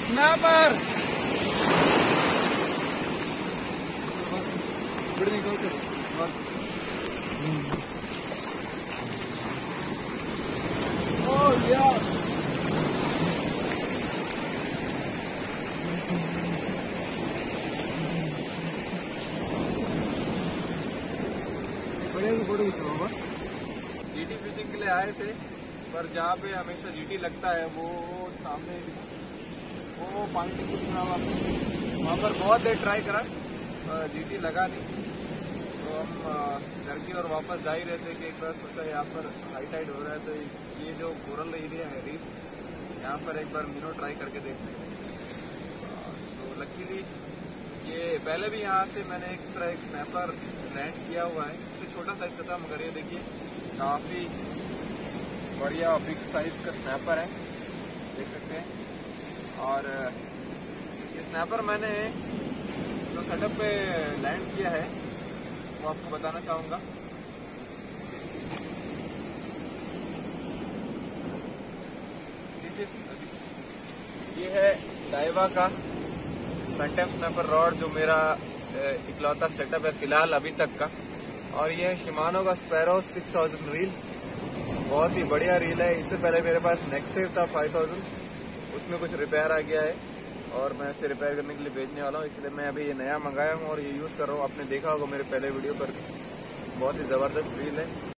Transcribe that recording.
Snapper Oh yes. Photo खींचो GT fishing के लिए आए थे, पर जहाँ पे हमेशा जीटी लगता है वो सामने वो पानी टंकी बना हुआ, वहाँ पर बहुत देर ट्राई करा, जीटी लगा नहीं। तो हम घर की ओर वापस जा ही रहे थे कि एक बार सोचा यहाँ पर हाई टाइड हो रहा है तो ये जो कोरल एरिया है रीफ, यहाँ पर एक बार मिनो ट्राई करके देखते हैं। तो लकीली ये पहले भी यहाँ से मैंने एक तरह एक स्नैपर लैंड किया हुआ है, इससे छोटा साइज का था, मगर ये देखिए काफी बढ़िया बिग साइज का स्नैपर है, देख सकते हैं। और ये स्नैपर मैंने जो सेटअप पे लैंड किया है वो आपको बताना चाहूंगा। ये है डाइवा का फैंटम स्नैपर रॉड, जो मेरा इकलौता सेटअप है फिलहाल अभी तक का। और ये है शिमानो का स्पैरो 6000 रील, बहुत ही बढ़िया रील है। इससे पहले मेरे पास नेक्सेव था 5000, उसमें कुछ रिपेयर आ गया है और मैं उसे रिपेयर करने के लिए भेजने वाला हूँ, इसलिए मैं अभी ये नया मंगाया हूँ और ये यूज कर रहा हूँ। आपने देखा होगा मेरे पहले वीडियो पर, बहुत ही जबरदस्त रील है।